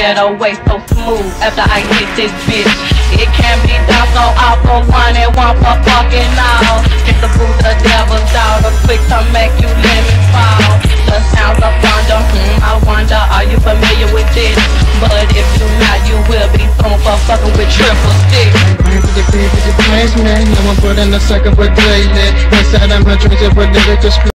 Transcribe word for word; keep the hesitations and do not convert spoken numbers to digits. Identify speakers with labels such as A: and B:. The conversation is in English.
A: better way so smooth after I hit this bitch. It can't be done, so I'll for one and one for fucking all. It's the boo, the devil's daughter, quick to make you let me fall. The sounds of wonder, hmm, I wonder, are you familiar with this? But if you not, you will be soon for fucking with triple stick.
B: No one put in a second for daily. Inside I'm a treasure, but lyrics just